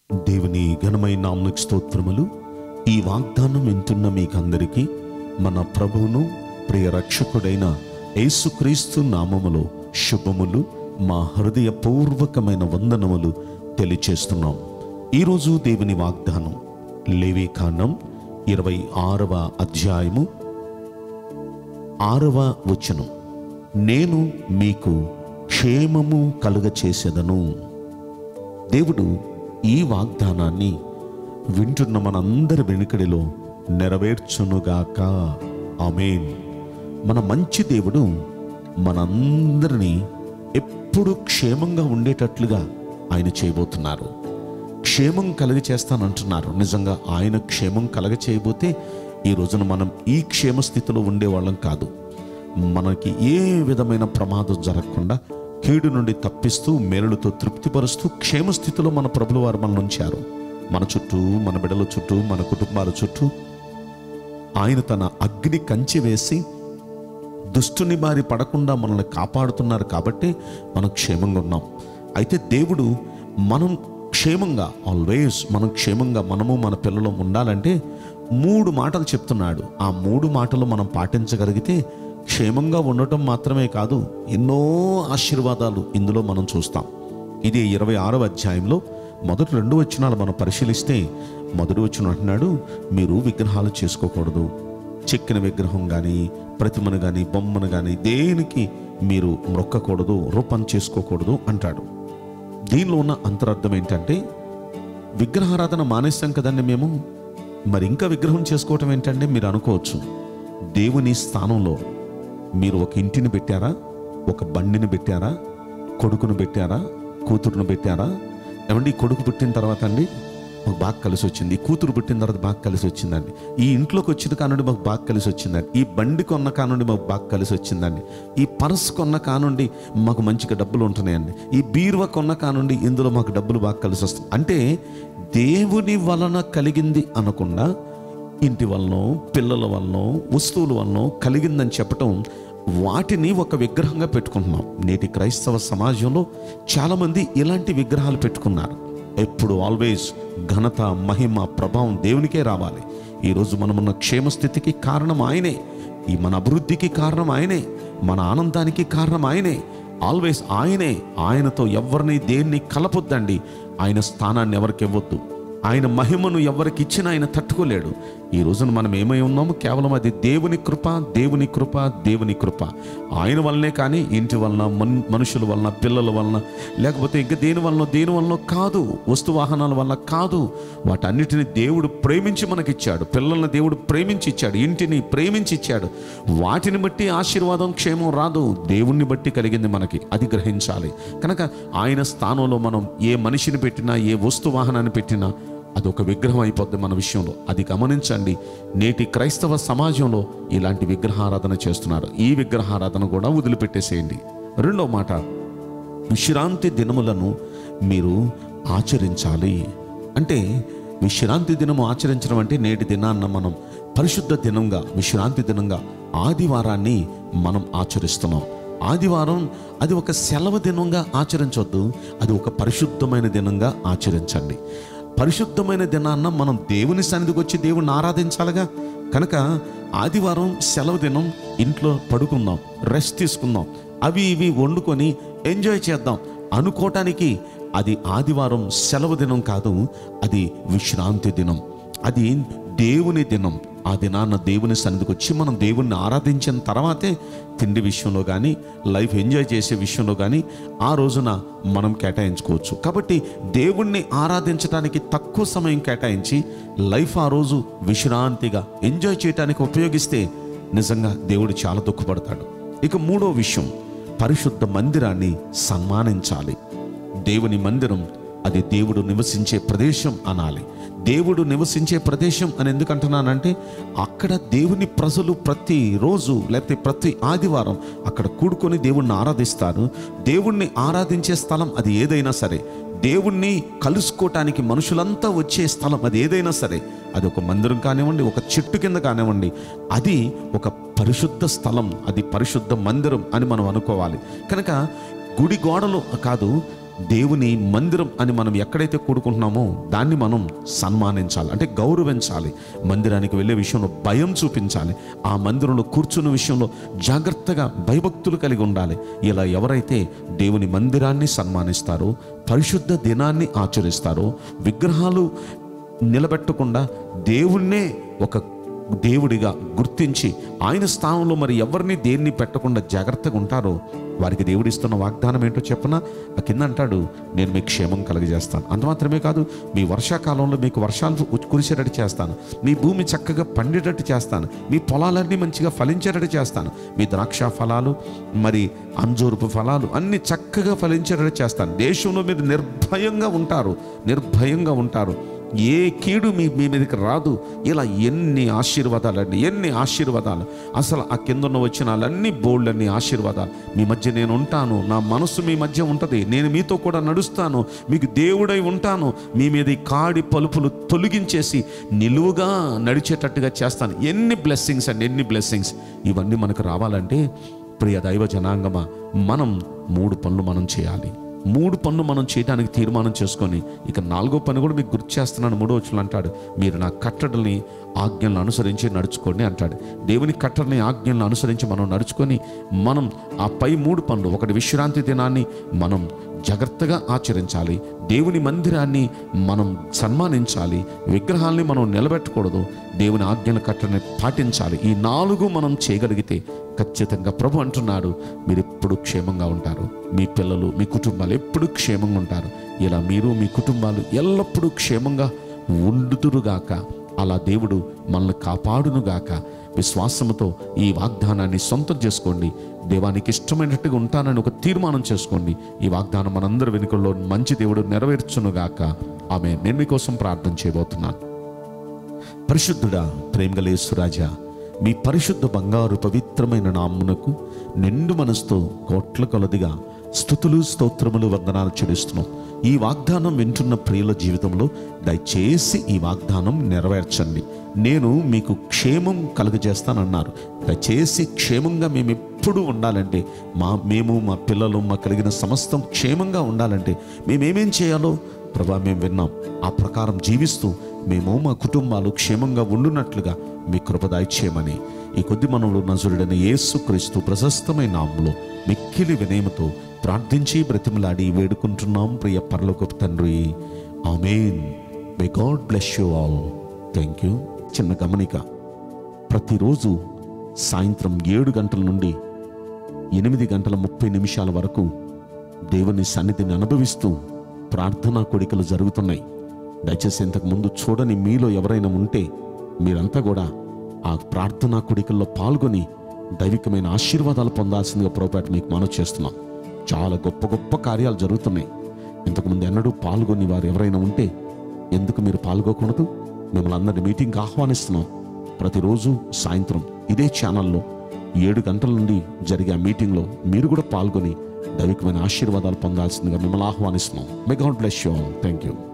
దేవుని ఘనమైన నామమునకు స్తోత్రములు. ఈ వాగ్దానం వింటున్న మీకందరికీ మన ప్రభువును ప్రియ రక్షకుడైన యేసుక్రీస్తు నామములో శుభములు, మా హృదయపూర్వకమైన వందనములు తెలియచేస్తున్నాం. ఈరోజు దేవుని వాగ్దానం లేవీకాండం 26వ అధ్యాయము 6వ వచనం. నేను మీకు క్షేమము కలుగచేసెదను. దేవుడు ఈ వాగ్దానాన్ని వింటున్న మనందరి వెనుకడిలో నెరవేర్చునుగాక. ఆమేన్. మన మంచి దేవుడు మనందరినీ ఎప్పుడు క్షేమంగా ఉండేటట్లుగా ఆయన చేయబోతున్నారు. క్షేమం కలుగ చేస్తానంటున్నారు. నిజంగా ఆయన క్షేమం కలుగ చేయబోతే ఈ రోజున మనం ఈ క్షేమ స్థితిలో ఉండేవాళ్ళం కాదు. మనకి ఏ విధమైన ప్రమాదం జరగకుండా కీడు నుండి తప్పిస్తూ మేలులతో తృప్తిపరుస్తూ క్షేమస్థితిలో మన ప్రభులు వారు మనల్ని ఉంచారు. మన చుట్టూ, మన బిడ్డల చుట్టూ, మన కుటుంబాల చుట్టూ ఆయన తన అగ్ని కంచె వేసి దుష్టుని బారి పడకుండా మనల్ని కాపాడుతున్నారు. కాబట్టి మనం క్షేమంగా ఉన్నాం. అయితే దేవుడు మనం క్షేమంగా, ఆల్వేస్ మనం క్షేమంగా, మనము మన పిల్లలు ఉండాలంటే 3 మాటలు చెప్తున్నాడు. ఆ 3 మాటలు మనం పాటించగలిగితే క్షేమంగా ఉండటం మాత్రమే కాదు, ఎన్నో ఆశీర్వాదాలు ఇందులో మనం చూస్తాం. ఇది 26వ అధ్యాయంలో మొదటి 2 వచనాలు మనం పరిశీలిస్తే, మొదటి వచనం అంటున్నాడు, మీరు విగ్రహాలు చేసుకోకూడదు. చెక్కిన విగ్రహం కానీ, ప్రతిమను కానీ, బొమ్మను కానీ దేనికి మీరు మొక్కకూడదు, రూపం చేసుకోకూడదు అంటాడు. దీనిలో ఉన్న అంతరార్థం ఏంటంటే, విగ్రహారాధన మానేస్తాం కదండి మేము, మరి ఇంకా విగ్రహం చేసుకోవటం ఏంటంటే మీరు అనుకోవచ్చు. దేవుని స్థానంలో మీరు ఒక ఇంటిని పెట్టారా, ఒక బండిని పెట్టారా, కొడుకును పెట్టారా, కూతురును పెట్టారా? ఏమండి, కొడుకు పుట్టిన తర్వాత అండి మాకు బాగా కలిసి వచ్చింది, ఈ కూతురు పుట్టిన తర్వాత బాగా కలిసి వచ్చిందండి, ఈ ఇంట్లోకి వచ్చిన కానుండి మాకు బాగా కలిసి వచ్చిందండి, ఈ బండి కొన్న కానుండి మాకు బాగా కలిసి వచ్చిందండి, ఈ పర్స్ కొన్న కానుండి మాకు మంచిగా డబ్బులు ఉంటున్నాయండి, ఈ బీరువా కొన్న కానుండి ఇందులో మాకు డబ్బులు బాగా కలిసి వస్తాయి. అంటే దేవుని వలన కలిగింది అనకుండా ఇంటి వలనో, పిల్లల వలనో, వస్తువుల వలనో కలిగిందని చెప్పటం, వాటిని ఒక విగ్రహంగా పెట్టుకుంటున్నాం. నేటి క్రైస్తవ సమాజంలో చాలామంది ఇలాంటి విగ్రహాలు పెట్టుకున్నారు. ఎప్పుడు ఆల్వేస్ ఘనత, మహిమ, ప్రభావం దేవునికే రావాలి. ఈరోజు మనమున్న క్షేమస్థితికి కారణం ఆయనే, ఈ మన అభివృద్ధికి కారణం ఆయనే, మన ఆనందానికి కారణం ఆయనే. ఆల్వేస్ ఆయనే. ఆయనతో ఎవరిని దేన్ని కలపొద్దండి. ఆయన స్థానాన్ని ఎవరికి ఇవ్వద్దు. ఆయన మహిమను ఎవరికి ఇచ్చినా ఆయన తట్టుకోలేడు. ఈ రోజున మనం ఏమై ఉన్నాము? కేవలం అది దేవుని కృప, దేవుని కృప, దేవుని కృప. ఆయన వల్లనే, కానీ ఇంటి వలన, మనుషుల వలన, పిల్లల వలన, లేకపోతే ఇంకా దేని వలన కాదు, వస్తు వాహనాల వల్ల కాదు. వాటన్నిటిని దేవుడు ప్రేమించి మనకిచ్చాడు. పిల్లల్ని దేవుడు ప్రేమించి ఇచ్చాడు, ఇంటిని ప్రేమించి ఇచ్చాడు. వాటిని బట్టి ఆశీర్వాదం, క్షేమం రాదు, దేవుణ్ణి బట్టి కలిగింది మనకి. అది గ్రహించాలి. కనుక ఆయన స్థానంలో మనం ఏ మనిషిని పెట్టినా, ఏ వస్తు వాహనాన్ని పెట్టినా అదొక విగ్రహం అయిపోద్ది మన విషయంలో. అది గమనించండి. నేటి క్రైస్తవ సమాజంలో ఇలాంటి విగ్రహారాధన చేస్తున్నారు. ఈ విగ్రహారాధన కూడా వదిలిపెట్టేసేయండి. 2వ మాట, విశ్రాంతి దినములను మీరు ఆచరించాలి. అంటే విశ్రాంతి దినము ఆచరించడం అంటే నేటి దినాన్న మనం పరిశుద్ధ దినంగా, విశ్రాంతి దినంగా ఆదివారాన్ని మనం ఆచరిస్తున్నాం. ఆదివారం అది ఒక సెలవు దినంగా ఆచరించవద్దు, అది ఒక పరిశుద్ధమైన దినంగా ఆచరించండి. పరిశుద్ధమైన దినాన్న మనం దేవుని సన్నిధికి వచ్చి దేవుణ్ణి ఆరాధించాలిగా. కనుక ఆదివారం సెలవు దినం, ఇంట్లో పడుకుందాం, రెస్ట్ తీసుకుందాం, అవి ఇవి వండుకొని ఎంజాయ్ చేద్దాం అనుకోవటానికి అది ఆదివారం సెలవు దినం కాదు, అది విశ్రాంతి దినం, అది దేవుని దినం. ఆ దినాన్న దేవుని సన్నిధికి వచ్చి మనం దేవుణ్ణి ఆరాధించిన తర్వాతే తిండి విషయంలో కానీ, లైఫ్ ఎంజాయ్ చేసే విషయంలో కానీ ఆ రోజున మనం కేటాయించుకోవచ్చు. కాబట్టి దేవుణ్ణి ఆరాధించడానికి తక్కువ సమయం కేటాయించి లైఫ్ ఆ రోజు విశ్రాంతిగా ఎంజాయ్ చేయడానికి ఉపయోగిస్తే నిజంగా దేవుడు చాలా దుఃఖపడతాడు. ఇక 3వ విషయం, పరిశుద్ధ మందిరాన్ని సన్మానించాలి. దేవుని మందిరం అది దేవుడు నివసించే ప్రదేశం అనాలి. దేవుడు నివసించే ప్రదేశం అని ఎందుకు అంటున్నానంటే, అక్కడ దేవుని ప్రజలు ప్రతిరోజు లేకపోతే ప్రతి ఆదివారం అక్కడ కూడుకొని దేవుణ్ణి ఆరాధిస్తారు. దేవుణ్ణి ఆరాధించే స్థలం అది ఏదైనా సరే, దేవుణ్ణి కలుసుకోవటానికి మనుషులంతా వచ్చే స్థలం అది ఏదైనా సరే, అది ఒక మందిరం కానివ్వండి, ఒక చెట్టు కింద కానివ్వండి, అది ఒక పరిశుద్ధ స్థలం, అది పరిశుద్ధ మందిరం అని మనం అనుకోవాలి. కనుక గుడి గోడలు కాదు, దేవుని మందిరం అని మనం ఎక్కడైతే కూడుకుంటున్నామో దాన్ని మనం సన్మానించాలి, అంటే గౌరవించాలి. మందిరానికి వెళ్ళే విషయంలో భయం చూపించాలి. ఆ మందిరంలో కూర్చున్న విషయంలో జాగ్రత్తగా భయభక్తులు కలిగి ఉండాలి. ఇలా ఎవరైతే దేవుని మందిరాన్ని సన్మానిస్తారో, పరిశుద్ధ దినాన్ని ఆచరిస్తారో, విగ్రహాలు నిలబెట్టకుండా దేవుణ్ణే ఒక దేవుడిగా గుర్తించి ఆయన స్థానంలో మరి ఎవరిని దేన్ని పెట్టకుండా జాగ్రత్తగా ఉంటారో, వారికి దేవుడిస్తున్న వాగ్దానం ఏంటో చెప్పనా? ఆ కింద అంటాడు, నేను మీకు క్షేమం కలుగజేస్తాను. అంత మాత్రమే కాదు, మీ వర్షాకాలంలో మీకు వర్షాలు కురిసేటట్టు చేస్తాను, మీ భూమి చక్కగా పండేటట్టు చేస్తాను, మీ పొలాలన్నీ మంచిగా ఫలించేటట్టు చేస్తాను, మీ ద్రాక్ష ఫలాలు మరి అంజూరపు ఫలాలు అన్నీ చక్కగా ఫలించేటట్టు చేస్తాను. దేశంలో మీరు నిర్భయంగా ఉంటారు, ఏ కీడు మీ మీదకి రాదు. ఇలా ఎన్ని ఆశీర్వాదాలండి, ఎన్ని ఆశీర్వాదాలు. అసలు ఆ కిందన్న వచ్చినాలన్నీ బోల్డన్ని ఆశీర్వాదాలు. మీ మధ్య నేను ఉంటాను, నా మనసు మీ మధ్య ఉంటుంది, నేను మీతో కూడా నడుస్తాను, మీకు దేవుడై ఉంటాను, మీ మీద ఈ కాడి పలుపులు తొలగించేసి నిలువుగా నడిచేటట్టుగా చేస్తాను. ఎన్ని బ్లెస్సింగ్స్ అండి, ఎన్ని బ్లెస్సింగ్స్. ఇవన్నీ మనకు రావాలంటే ప్రియ దైవ జనాంగమా, మనం 3 పనులు మనం చేయాలి. 3 పనులు మనం చేయడానికి తీర్మానం చేసుకొని, ఇక 4వ పని కూడా మీకు గుర్తు చేస్తున్నాను. 3వ వచనంలో అంటాడు, మీరు నా కట్టడల్ని ఆజ్ఞలను అనుసరించి నడుచుకోండి అంటాడు. దేవుని కట్టడని ఆజ్ఞలను అనుసరించి మనం నడుచుకొని, మనం ఆ పై 3 పనులు, ఒకటి విశ్రాంతి దినాన్ని మనం జాగ్రత్తగా ఆచరించాలి, దేవుని మందిరాన్ని మనం సన్మానించాలి, విగ్రహాల్ని మనం నిలబెట్టకూడదు, దేవుని ఆజ్ఞల కట్టడని పాటించాలి. ఈ 4 మనం చేయగలిగితే ఖచ్చితంగా ప్రభు అంటున్నాడు, మీరు ఎప్పుడు క్షేమంగా ఉంటారు, మీ పిల్లలు మీ కుటుంబాలు ఎప్పుడు క్షేమంగా ఉంటారు. ఇలా మీరు మీ కుటుంబాలు ఎల్లప్పుడూ క్షేమంగా ఉండుదురుగాక. అలా దేవుడు మనల్ని కాపాడునుగాక. విశ్వాసముతో ఈ వాగ్దానాన్ని సొంతం చేసుకోండి. దేవానికి ఇష్టమైనట్టుగా ఉంటానని ఒక తీర్మానం చేసుకోండి. ఈ వాగ్దానం మనందరి వెనుకల్లో మంచి దేవుడు నెరవేర్చునుగాక. ఆమేన్. నేను మీకోసం ప్రార్థన చేయబోతున్నాను. పరిశుద్ధుడా, ప్రేమగల యేసురాజా, మీ పరిశుద్ధ బంగారు పవిత్రమైన నామమునకు నిండు మనసుతో కోట్ల కొలదిగా స్తుతులు స్తోత్రములు వందనాలు చెల్లిస్తున్నాం. ఈ వాగ్దానం వింటున్న ప్రియుల జీవితంలో దయచేసి ఈ వాగ్దానం నెరవేర్చండి. నేను మీకు క్షేమం కలుగజేస్తానన్నారు. దయచేసి క్షేమంగా మేము ఎప్పుడు ఉండాలంటే, మేము మా పిల్లలు మా కలిగిన సమస్తం క్షేమంగా ఉండాలంటే మేమేమేం చేయాలో ప్రభా మేము విన్నాం. ఆ ప్రకారం జీవిస్తూ మేము మా కుటుంబాలు క్షేమంగా ఉండునట్లుగా మీ కృప దయచేయమని ఈ కొద్ది మనవులు నజరుడైన యేసుక్రీస్తు ప్రశస్తమైన నామములో మిక్కిలి వినయముతో ప్రార్థించి బ్రతిమలాడి వేడుకుంటున్నాం ప్రియ పరలోకపు తండ్రి. Amen. May God bless you all. Thank you. చిన్న గమనిక, ప్రతిరోజు సాయంత్రం 7 గంటల నుండి 8:30 వరకు దేవుని సన్నిధిని అనుభవిస్తూ ప్రార్థనా కోడికలు జరుగుతున్నాయి. దయచేసి ఇంతకుముందు చూడని మీలో ఎవరైనా ఉంటే మీరంతా కూడా ఆ ప్రార్థనా కోడికల్లో పాల్గొని దైవికమైన ఆశీర్వాదాలు పొందాల్సిందిగా ప్రభుపేట మీకు మనవి చేస్తున్నాం. చాలా గొప్ప గొప్ప కార్యాలు జరుగుతున్నాయి. ఇంతకుముందు ఎన్నడూ పాల్గొని వారు ఎవరైనా ఉంటే ఎందుకు మీరు పాల్గొకూడదు? మిమ్మల్ని అందరినీ మీటింగ్కి ఆహ్వానిస్తున్నాం. ప్రతిరోజు సాయంత్రం ఇదే ఛానల్లో 7 గంటల నుండి జరిగే ఆ మీటింగ్లో మీరు కూడా పాల్గొని దైవికమైన ఆశీర్వాదాలు పొందాల్సిందిగా మిమ్మల్ని ఆహ్వానిస్తున్నాం. May God bless you all. Thank you.